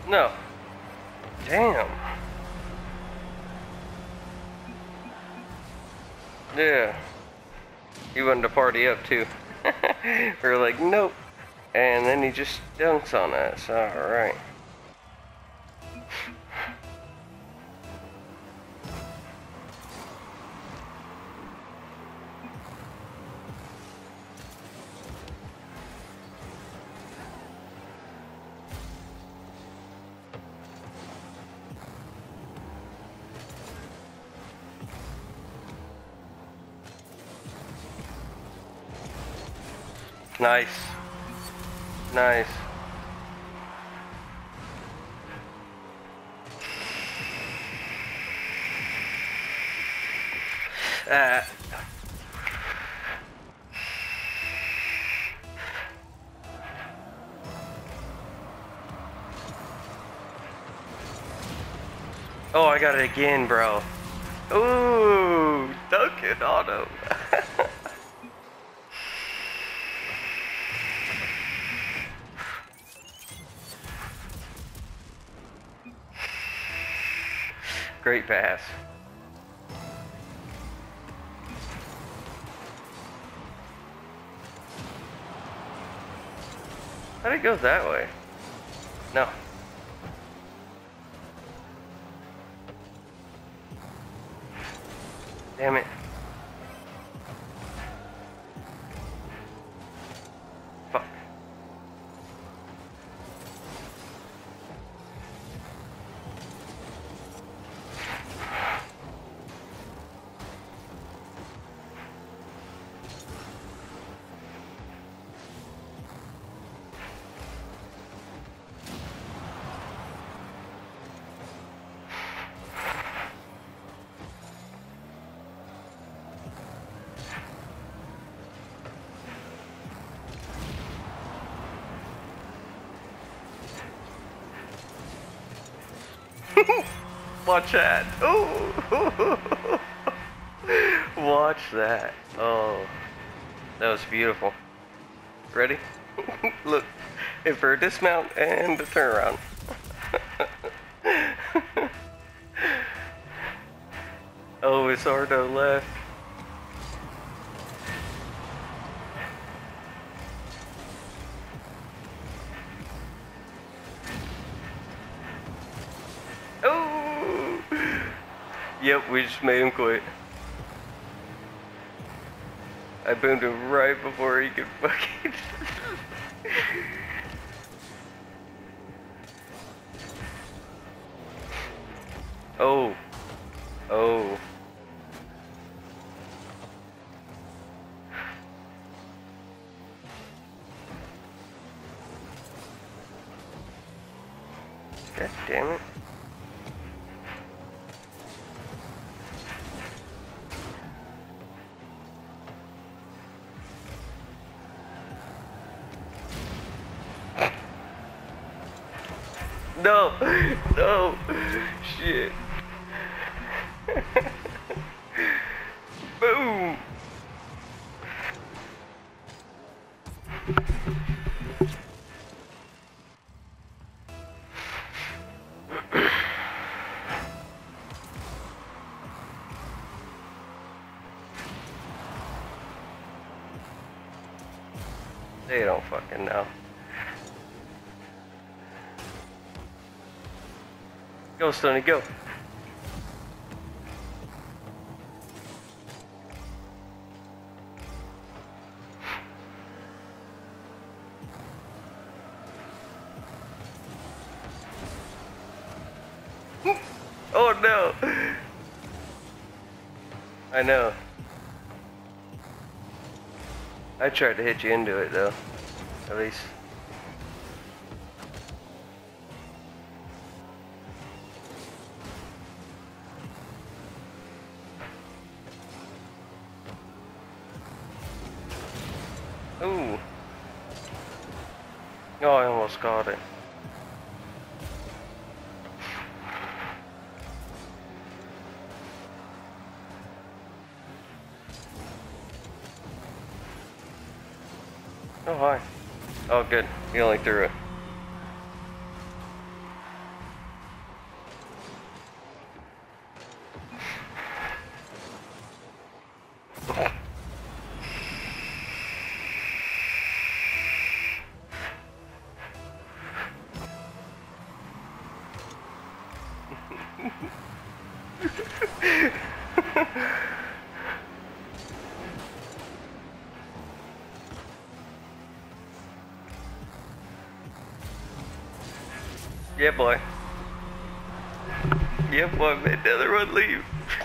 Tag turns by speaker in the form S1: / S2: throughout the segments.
S1: No. Damn. Yeah. He wanted to party up too. We were like, nope. And then he just dunks on us. Alright. Nice. Nice. Oh, I got it again, bro. Ooh, Duncan auto. Great pass. How'd it go that way? No. Damn it. Fuck. Watch that. Ooh. Watch that. Oh, that was beautiful. Ready? Look, and for a dismount and a turnaround. Oh, it's Ardo left. Oh! Yep, we just made him quit. I boomed him right before he could fucking... Oh. Oh. God damn it. No, no, shit. Boom. They don't fucking know. Go, Stoney, go. Oh no. I know. I tried to hit you into it though. At least. Ooh. Oh, I almost got it. Oh, hi. Oh, good. You only threw it. Yeah, boy. Yeah, boy, made the other one leave.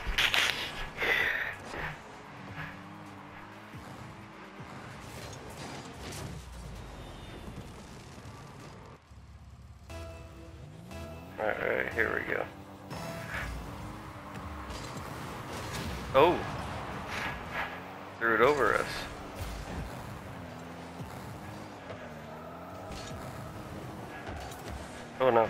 S1: Alright, here we go. Oh! Threw it over us. Oh no.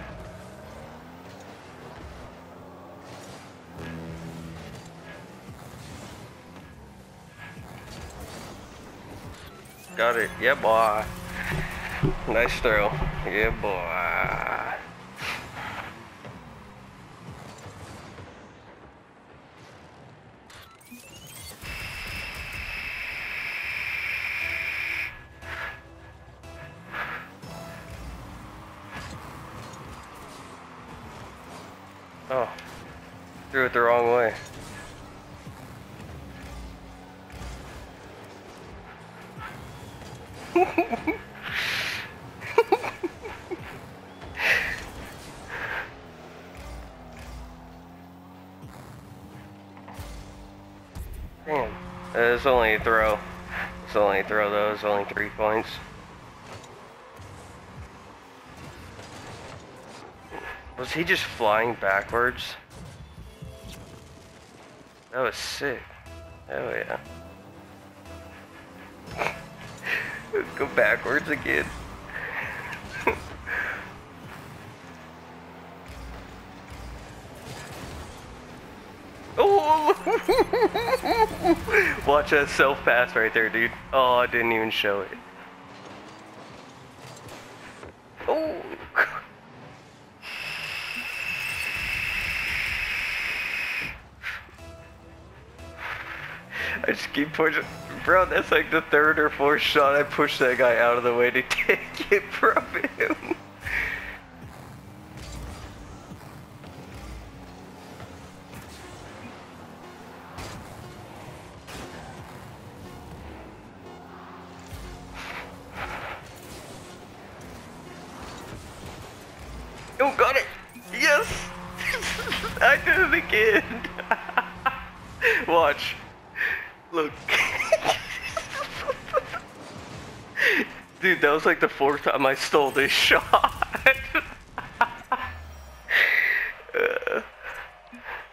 S1: Got it. Yeah, boy. Nice throw. Yeah, boy. Oh. Threw it the wrong way. Damn. It's only a throw. It's only a throw though. It's only 3 points. Was he just flying backwards? That was sick. Oh yeah. Go backwards again. Oh! Watch that self pass right there, dude. Oh, I didn't even show it. Oh! I just keep pushing. Bro, that's like the 3rd or 4th shot I pushed that guy out of the way to take it from him. Oh, got it! Yes! I did it again! Watch. Look. Dude, that was like the 4th time I stole this shot.